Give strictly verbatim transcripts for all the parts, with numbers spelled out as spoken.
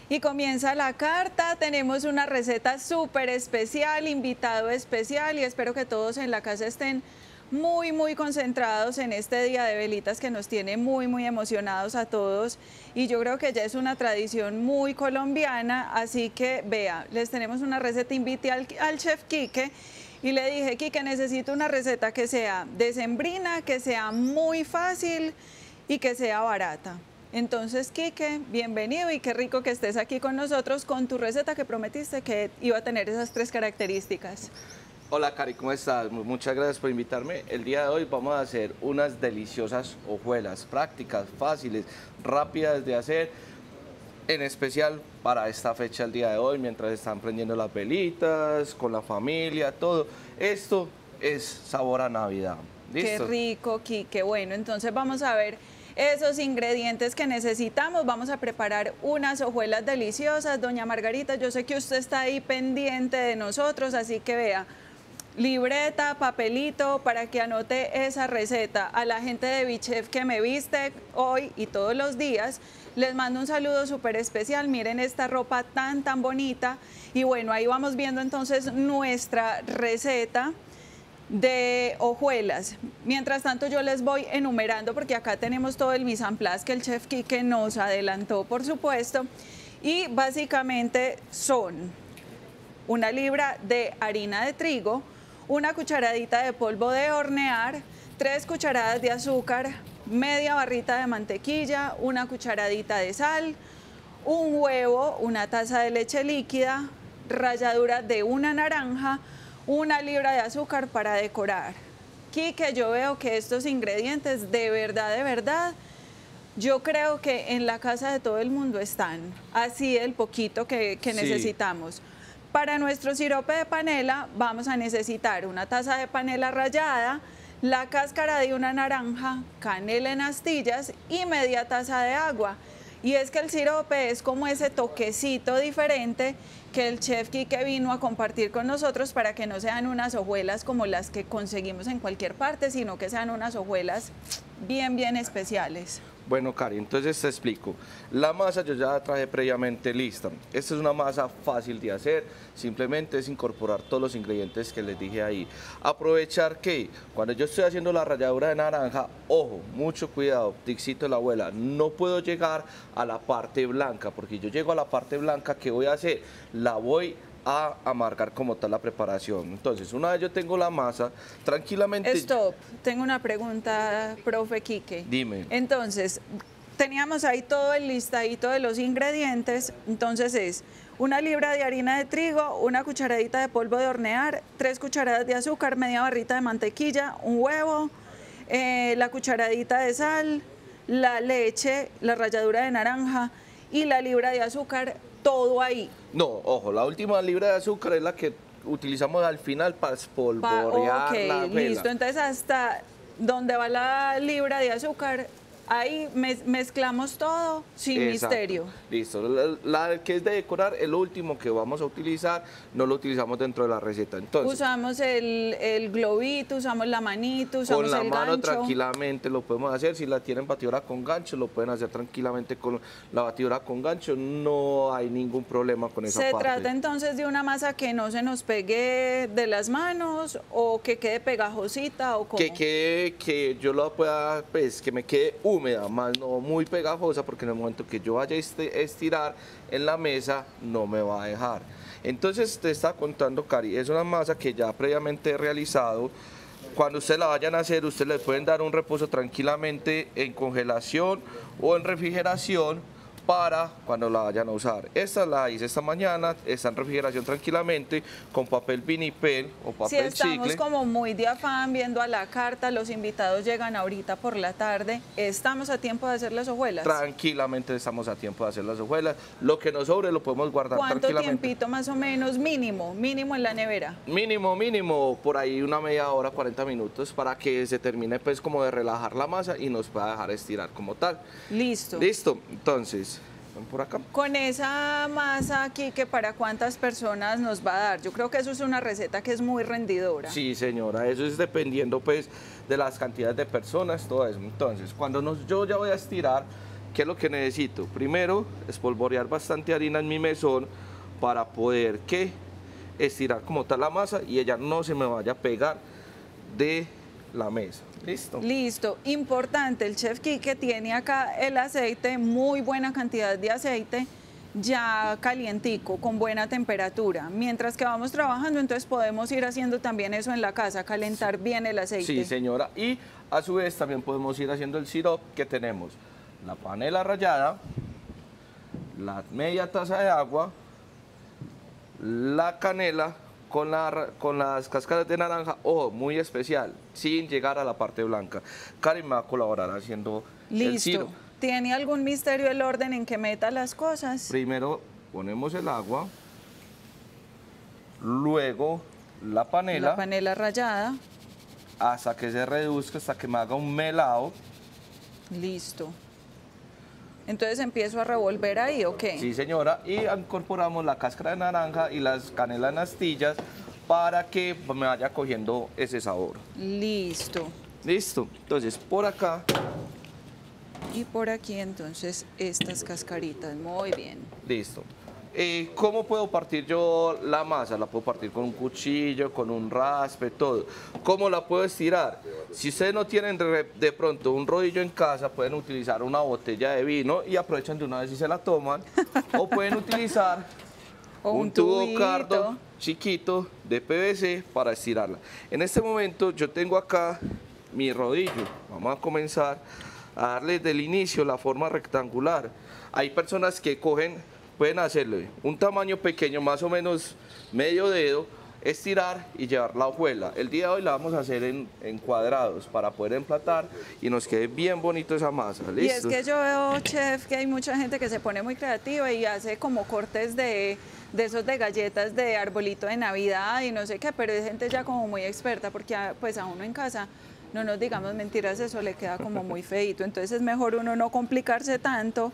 Y comienza la carta, tenemos una receta súper especial, invitado especial y espero que todos en la casa estén muy, muy concentrados en este día de velitas que nos tiene muy, muy emocionados a todos. Y yo creo que ya es una tradición muy colombiana, así que vea, les tenemos una receta, invité al, al chef Quique y le dije, Quique, necesito una receta que sea decembrina, que sea muy fácil y que sea barata. Entonces, Quique, bienvenido y qué rico que estés aquí con nosotros con tu receta que prometiste que iba a tener esas tres características. Hola, Cari, ¿cómo estás? Muchas gracias por invitarme. El día de hoy vamos a hacer unas deliciosas hojuelas, prácticas, fáciles, rápidas de hacer, en especial para esta fecha el día de hoy, mientras están prendiendo las velitas, con la familia, todo. Esto es sabor a Navidad. ¿Listo? Qué rico, Quique. Bueno, entonces vamos a ver esos ingredientes que necesitamos. Vamos a preparar unas hojuelas deliciosas. Doña Margarita, yo sé que usted está ahí pendiente de nosotros, así que vea, libreta, papelito para que anote esa receta. A la gente de Bichef que me viste hoy y todos los días, les mando un saludo súper especial. Miren esta ropa tan, tan bonita. Y bueno, ahí vamos viendo entonces nuestra receta de hojuelas. Mientras tanto yo les voy enumerando porque acá tenemos todo el mise en place que el chef Quique nos adelantó, por supuesto. Y básicamente son una libra de harina de trigo, una cucharadita de polvo de hornear, tres cucharadas de azúcar, media barrita de mantequilla, una cucharadita de sal, un huevo, una taza de leche líquida, ralladura de una naranja, una libra de azúcar para decorar. Quique, yo veo que estos ingredientes de verdad, de verdad, yo creo que en la casa de todo el mundo están, así el poquito que, que Sí. necesitamos. Para nuestro sirope de panela vamos a necesitar una taza de panela rallada, la cáscara de una naranja, canela en astillas y media taza de agua. Y es que el sirope es como ese toquecito diferente que el chef Quique vino a compartir con nosotros para que no sean unas hojuelas como las que conseguimos en cualquier parte, sino que sean unas hojuelas bien, bien especiales. Bueno, Cari, entonces te explico. La masa yo ya la traje previamente lista. Esta es una masa fácil de hacer, simplemente es incorporar todos los ingredientes que les dije ahí. Aprovechar que cuando yo estoy haciendo la ralladura de naranja, ojo, mucho cuidado, Dixito de la abuela, no puedo llegar a la parte blanca, porque yo llego a la parte blanca, ¿qué voy a hacer? La voy a amargar como tal la preparación. Entonces, una vez yo tengo la masa, tranquilamente... Stop, tengo una pregunta, profe Quique. Dime. Entonces, teníamos ahí todo el listadito de los ingredientes, entonces es una libra de harina de trigo, una cucharadita de polvo de hornear, tres cucharadas de azúcar, media barrita de mantequilla, un huevo, eh, la cucharadita de sal, la leche, la ralladura de naranja y la libra de azúcar, todo ahí. No, ojo, la última libra de azúcar es la que utilizamos al final para espolvorear Pa, ok, la vela. listo. Entonces hasta donde va la libra de azúcar, ahí mez mezclamos todo sin Exacto. misterio. Listo. La, la que es de decorar, el último que vamos a utilizar, no lo utilizamos dentro de la receta. Entonces, Usamos el, el globito, usamos la manito, usamos con la el mano gancho. tranquilamente lo podemos hacer. Si la tienen batidora con gancho, lo pueden hacer tranquilamente con la batidora con gancho. No hay ningún problema con esa ¿Se parte. trata entonces de una masa que no se nos pegue de las manos o que quede pegajosita o cómo? Que quede, que yo lo pueda, pues, que me quede húmeda, más no muy pegajosa, porque en el momento que yo vaya a este- estirar en la mesa, no me va a dejar. Entonces, te está contando, Cari, es una masa que ya previamente he realizado. Cuando ustedes la vayan a hacer, ustedes le pueden dar un reposo tranquilamente en congelación o en refrigeración para cuando la vayan a usar. Esta la hice esta mañana, está en refrigeración tranquilamente con papel vinipel o Si papel estamos chicle. como muy de afán viendo a la carta, los invitados llegan ahorita por la tarde, ¿estamos a tiempo de hacer las hojuelas? Tranquilamente estamos a tiempo de hacer las hojuelas. Lo que nos sobre lo podemos guardar ¿Cuánto tranquilamente. tiempito más o menos mínimo, mínimo en la nevera? Mínimo, mínimo, por ahí una media hora, cuarenta minutos, para que se termine pues como de relajar la masa y nos pueda dejar estirar como tal. Listo. Listo, entonces, ven por acá. Con esa masa aquí, ¿que para cuántas personas nos va a dar? Yo creo que eso es una receta que es muy rendidora. Sí, señora, eso es dependiendo pues de las cantidades de personas, todo eso. Entonces, cuando nos, yo ya voy a estirar, ¿qué es lo que necesito? Primero, espolvorear bastante harina en mi mesón para poder que estirar como tal la masa y ella no se me vaya a pegar de la mesa. Listo. Listo. Importante, el chef Quique tiene acá el aceite, muy buena cantidad de aceite, ya calientico, con buena temperatura. Mientras que vamos trabajando, entonces podemos ir haciendo también eso en la casa, calentar bien el aceite. Sí, señora. Y a su vez también podemos ir haciendo el sirope que tenemos. La panela rallada, la media taza de agua, la canela con, la, con las cáscaras de naranja, ojo, muy especial, sin llegar a la parte blanca. Karen me va a colaborar haciendo el sirope. Listo. ¿Tiene algún misterio el orden en que meta las cosas? Primero ponemos el agua, luego la panela, La panela rallada. hasta que se reduzca, hasta que me haga un melado. Listo. Entonces empiezo a revolver ahí, ¿o qué? Sí, señora, y incorporamos la cáscara de naranja y las canelas en astillas para que me vaya cogiendo ese sabor. Listo. Listo, entonces por acá. Y por aquí entonces estas cascaritas, muy bien. Listo. Eh, ¿Cómo puedo partir yo la masa? La puedo partir con un cuchillo, con un raspe, todo. ¿Cómo la puedo estirar? Si ustedes no tienen de, de pronto un rodillo en casa, pueden utilizar una botella de vino y aprovechan de una vez y se la toman. O pueden utilizar O un, un tubo tubito. cardo chiquito de P V C para estirarla. En este momento yo tengo acá mi rodillo. Vamos a comenzar a darle del inicio la forma rectangular. Hay personas que cogen, pueden hacerle un tamaño pequeño, más o menos medio dedo, estirar y llevar la hojuela. El día de hoy la vamos a hacer en, en cuadrados para poder emplatar y nos quede bien bonito esa masa. ¿Listo? Y es que yo veo, chef, que hay mucha gente que se pone muy creativa y hace como cortes de, de esos de galletas de arbolito de Navidad y no sé qué, pero es gente ya como muy experta porque a, pues a uno en casa, no nos digamos mentiras, eso le queda como muy feito. Entonces es mejor uno no complicarse tanto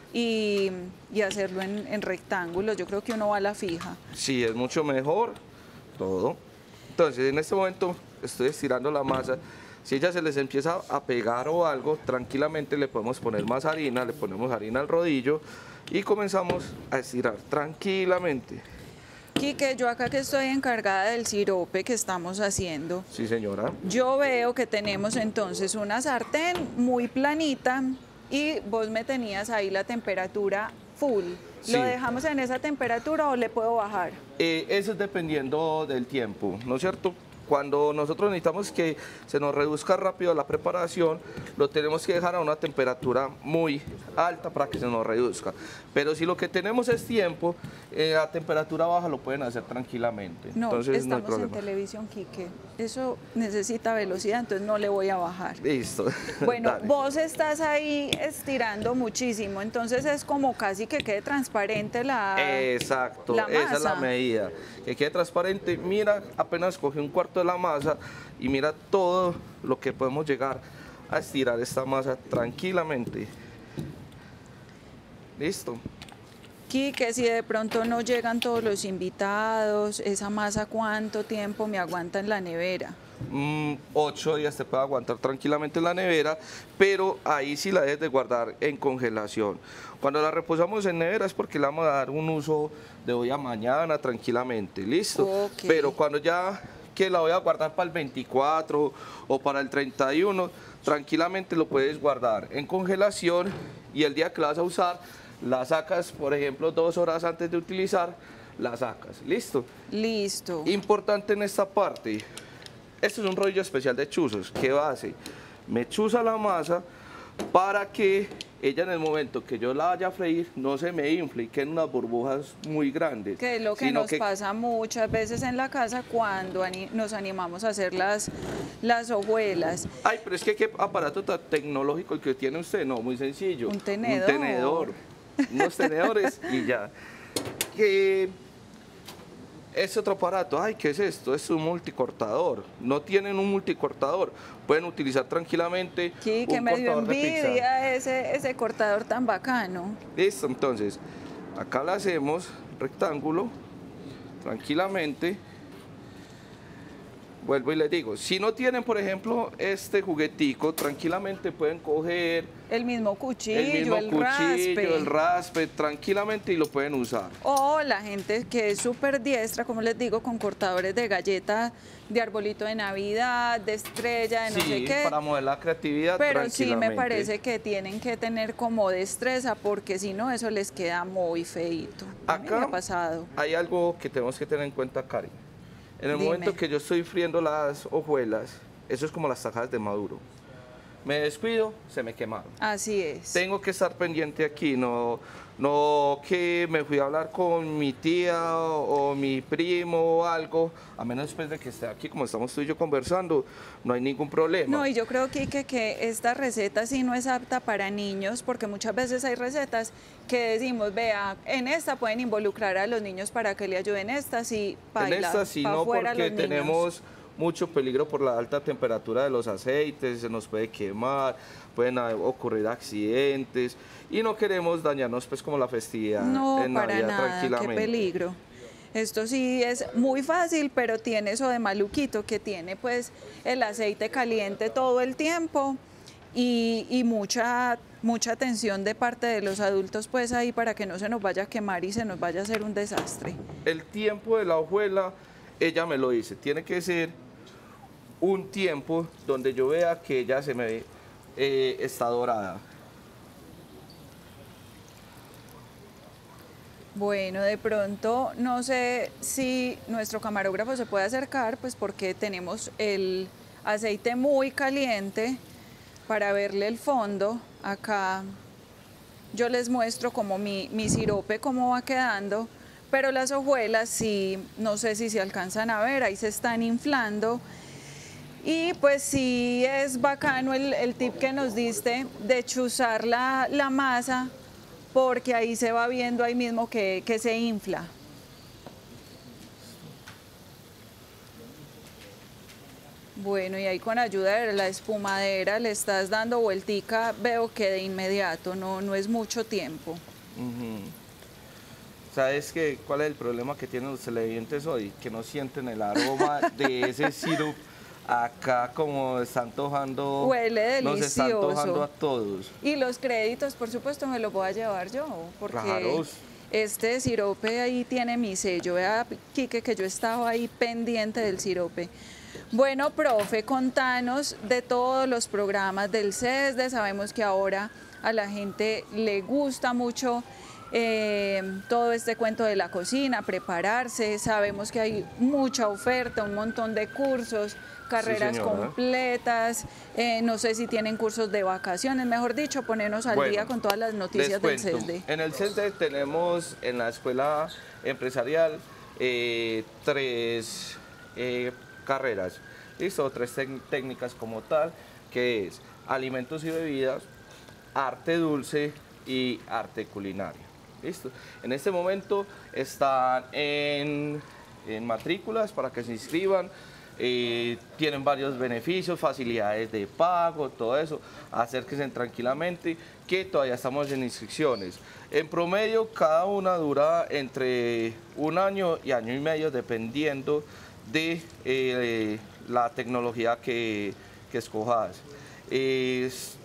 y, y hacerlo en, en rectángulos. Yo creo que uno va a la fija. Sí, es mucho mejor todo. Entonces, en este momento estoy estirando la masa. Si ella se les empieza a pegar o algo, tranquilamente le podemos poner más harina, le ponemos harina al rodillo y comenzamos a estirar tranquilamente. Quique, yo acá que estoy encargada del sirope que estamos haciendo, Sí, señora. yo veo que tenemos entonces una sartén muy planita y vos me tenías ahí la temperatura full. Sí. ¿Lo dejamos en esa temperatura o le puedo bajar? Eh, eso es dependiendo del tiempo, ¿no es cierto? Cuando nosotros necesitamos que se nos reduzca rápido la preparación, lo tenemos que dejar a una temperatura muy alta para que se nos reduzca. Pero si lo que tenemos es tiempo, eh, a temperatura baja lo pueden hacer tranquilamente. No, Entonces, no hay estamos en problema. televisión, Quique. Eso necesita velocidad, entonces no le voy a bajar. Listo. Bueno, Dale. vos estás ahí estirando muchísimo, entonces es como casi que quede transparente la Exacto, la esa es la masa. medida. Que quede transparente. Mira, apenas cogí un cuarto de la masa y mira todo lo que podemos llegar a estirar esta masa tranquilamente. Listo. Quique, si de pronto no llegan todos los invitados, esa masa, ¿cuánto tiempo me aguanta en la nevera? Mm, ocho días te puede aguantar tranquilamente en la nevera, pero ahí sí la debes de guardar en congelación. Cuando la reposamos en nevera es porque le vamos a dar un uso de hoy a mañana tranquilamente, listo. Ok. Pero cuando ya que la voy a guardar para el veinticuatro o para el treinta y uno, tranquilamente lo puedes guardar en congelación y el día que la vas a usar, la sacas, por ejemplo, dos horas antes de utilizar, la sacas, listo. Listo. Importante en esta parte, este es un rollo especial de chuzos. ¿Qué va a hacer? Me chuza la masa para que ella en el momento que yo la vaya a freír no se me infle y queden unas burbujas muy grandes. Que es lo que sino nos pasa muchas veces en la casa cuando ani- nos animamos a hacer las, las hojuelas. Ay, pero es que qué aparato tan tecnológico el que tiene usted. No, muy sencillo. Un tenedor. Un tenedor. Unos tenedores y ya. Que es otro aparato. Ay, ¿qué es esto? Es un multicortador. No tienen un multicortador. Pueden utilizar tranquilamente Sí, que un me dio cortador de pizza. envidia ese, ese cortador tan bacano. Listo, entonces, acá la hacemos rectángulo, tranquilamente. vuelvo y les digo, si no tienen, por ejemplo, este juguetico, tranquilamente pueden coger El mismo cuchillo, el mismo el cuchillo, raspe. el raspe, tranquilamente y lo pueden usar. O la gente que es súper diestra, como les digo, con cortadores de galleta, de arbolito de Navidad, de estrella, de no Sí, sé qué. para mover la creatividad Pero sí tranquilamente. me parece que tienen que tener como destreza, porque si no, eso les queda muy feíto. A mí me Acá ha pasado. hay algo que tenemos que tener en cuenta, Karen. En el Dime. momento que yo estoy friendo las hojuelas, eso es como las tajadas de maduro. Me descuido, se me quemaron. Así es. Tengo que estar pendiente aquí, no, no que me fui a hablar con mi tía o, o mi primo o algo, a menos después de que esté aquí, como estamos tú y yo conversando, no hay ningún problema. No, y yo creo, Quique, que esta receta sí no es apta para niños, porque muchas veces hay recetas que decimos, vea, en esta pueden involucrar a los niños para que le ayuden, esta sí, En esta sí no, porque tenemos mucho peligro por la alta temperatura de los aceites, se nos puede quemar, pueden ocurrir accidentes y no queremos dañarnos pues como la festividad No, en para Navidad nada, tranquilamente. qué peligro. Esto sí es muy fácil, pero tiene eso de maluquito, que tiene pues el aceite caliente todo el tiempo y, y mucha, mucha atención de parte de los adultos pues ahí para que no se nos vaya a quemar y se nos vaya a hacer un desastre. El tiempo de la hojuela, ella me lo dice, tiene que ser un tiempo donde yo vea que ella se me eh, está dorada. Bueno, de pronto no sé si nuestro camarógrafo se puede acercar, pues porque tenemos el aceite muy caliente para verle el fondo. Acá yo les muestro como mi, mi sirope cómo va quedando, pero las hojuelas sí, no sé si se alcanzan a ver, ahí se están inflando. Y pues sí es bacano el, el tip que nos diste de chuzar la, la masa, porque ahí se va viendo ahí mismo que, que se infla. Bueno, y ahí con ayuda de la espumadera le estás dando vueltica, veo que de inmediato, no, no es mucho tiempo. Uh-huh. ¿Sabes qué? ¿Cuál es el problema que tienen los televidentes hoy? Que no sienten el aroma de ese sirope. Acá como está antojando, huele delicioso. Nos está antojando a todos. Y los créditos, por supuesto, me los voy a llevar yo, porque claro. Este sirope ahí tiene mi sello. Vea, Quique, que yo estaba ahí pendiente del sirope. Bueno, profe, contanos de todos los programas del CESDE. Sabemos que ahora a la gente le gusta mucho eh, todo este cuento de la cocina, prepararse. Sabemos que hay mucha oferta, un montón de cursos, carreras sí, completas, eh, no sé si tienen cursos de vacaciones, mejor dicho, ponernos al bueno, día con todas las noticias del CESDE. En el CESDE tenemos en la escuela empresarial eh, tres eh, carreras, ¿listo? Tres técnicas como tal, que es alimentos y bebidas, arte dulce y arte culinario. ¿Listo? En este momento están en, en matrículas para que se inscriban. Eh, tienen varios beneficios, facilidades de pago, todo eso. Acérquense tranquilamente, que todavía estamos en inscripciones. En promedio, cada una dura entre un año y año y medio, dependiendo de eh, la tecnología que, que escojas. Eh,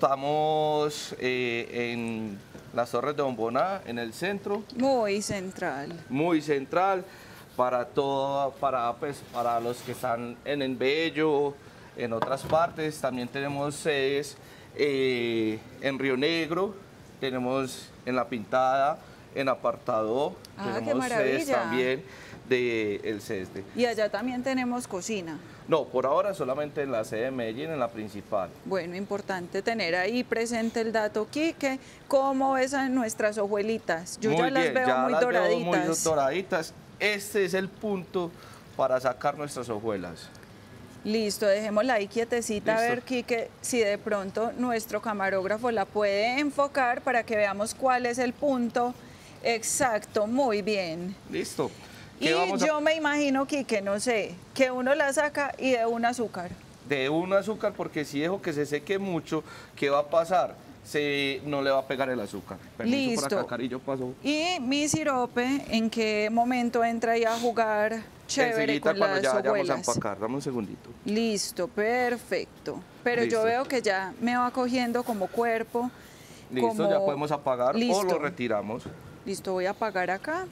estamos eh, en las Torres de Bomboná, en el centro. Muy central. Muy central. Para todo, para, pues, para los que están en el Bello, en otras partes. También tenemos sedes eh, en Río Negro, tenemos en La Pintada, en Apartado, ah, tenemos sedes también del CESDE. Y allá también tenemos cocina. No, por ahora solamente en la sede de Medellín, en la principal. Bueno, importante tener ahí presente el dato, Quique. ¿Cómo ves a nuestras hojuelitas? Yo muy ya bien, las veo ya muy las doraditas. Veo muy doraditas. Este es el punto para sacar nuestras hojuelas. Listo, dejémosla ahí quietecita. Listo. A ver, Quique, si de pronto nuestro camarógrafo la puede enfocar para que veamos cuál es el punto exacto. Muy bien. Listo. Y yo a... me imagino, Quique, no sé, que uno la saca y de un azúcar. De un azúcar, porque si dejo que se seque mucho, ¿qué va a pasar? se, no le va a pegar el azúcar. Permiso. Listo. Por acá, Cari, yo paso. Y mi sirope, ¿en qué momento entra ahí a jugar chévere Enseguida, con cuando las ya vayamos a hojuelas? empacar, dame un segundito. Listo, perfecto. Pero Listo. yo veo que ya me va cogiendo como cuerpo. Listo, como... ya podemos apagar Listo. o lo retiramos. Listo, voy a apagar acá.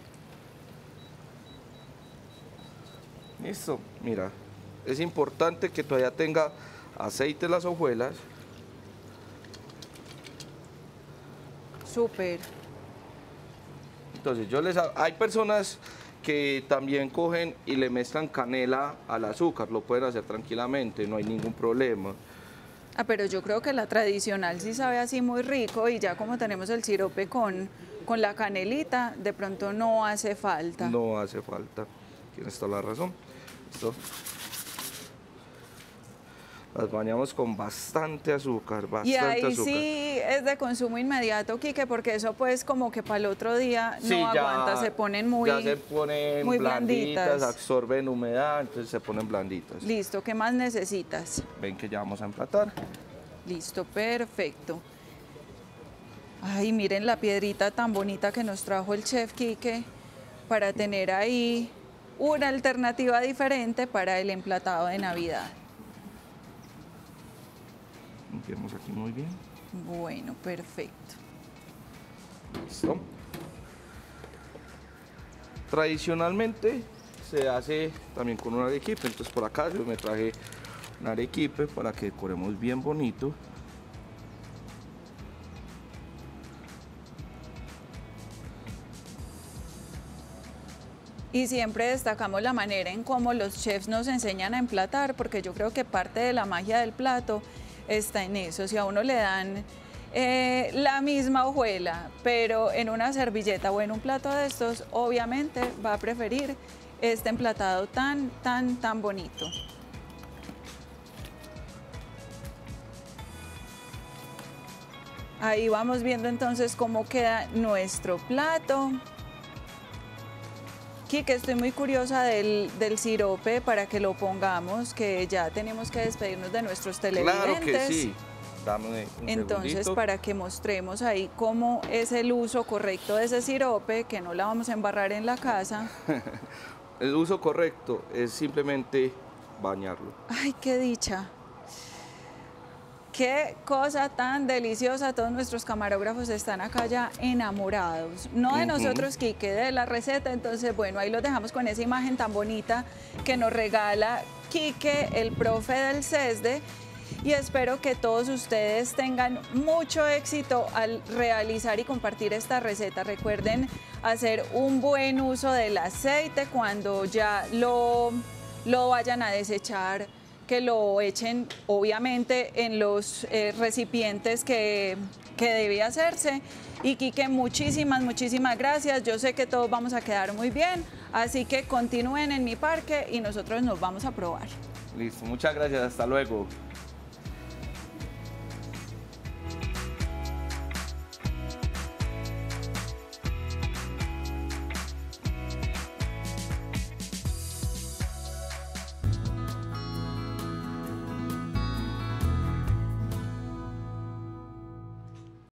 Listo, mira, es importante que todavía tenga aceite en las hojuelas. Súper. Entonces yo les ha- hay personas que también cogen y le mezclan canela al azúcar, lo pueden hacer tranquilamente, no hay ningún problema. Ah, pero yo creo que la tradicional sí sabe así muy rico y ya como tenemos el sirope con, con la canelita, de pronto no hace falta. No hace falta, tienes toda la razón. Listo. Las bañamos con bastante azúcar, bastante Y ahí azúcar. sí es de consumo inmediato, Quique, porque eso pues como que para el otro día no Sí, ya- aguanta, se ponen muy... ya se ponen muy blanditas, blanditas. absorben humedad, entonces se ponen blanditas. Listo, ¿qué más necesitas? Ven que ya vamos a emplatar. Listo, perfecto. Ay, miren la piedrita tan bonita que nos trajo el chef Quique para tener ahí una alternativa diferente para el emplatado de Navidad. Limpiamos aquí muy bien. Bueno, perfecto. Listo. Tradicionalmente se hace también con un arequipe, entonces por acá yo me traje un arequipe para que decoremos bien bonito. Y siempre destacamos la manera en cómo los chefs nos enseñan a emplatar, porque yo creo que parte de la magia del plato está en eso. Si a uno le dan eh, la misma hojuela, pero en una servilleta o en un plato de estos, obviamente va a preferir este emplatado tan, tan, tan bonito. Ahí vamos viendo entonces cómo queda nuestro plato. Quique, estoy muy curiosa del, del sirope para que lo pongamos, que ya tenemos que despedirnos de nuestros televidentes. Claro que sí. Dame un Entonces, segundito. para que mostremos ahí cómo es el uso correcto de ese sirope, que no la vamos a embarrar en la casa. El uso correcto es simplemente bañarlo. Ay, qué dicha. Qué cosa tan deliciosa, todos nuestros camarógrafos están acá ya enamorados, no de Ujú. nosotros, Quique, de la receta. Entonces, bueno, ahí los dejamos con esa imagen tan bonita que nos regala Quique, el profe del CESDE, y espero que todos ustedes tengan mucho éxito al realizar y compartir esta receta. Recuerden hacer un buen uso del aceite cuando ya lo, lo vayan a desechar, que lo echen obviamente en los eh, recipientes que, que debe hacerse. Y Quique, muchísimas, muchísimas gracias. Yo sé que todos vamos a quedar muy bien, así que continúen en mi parque y nosotros nos vamos a probar. Listo, muchas gracias, hasta luego.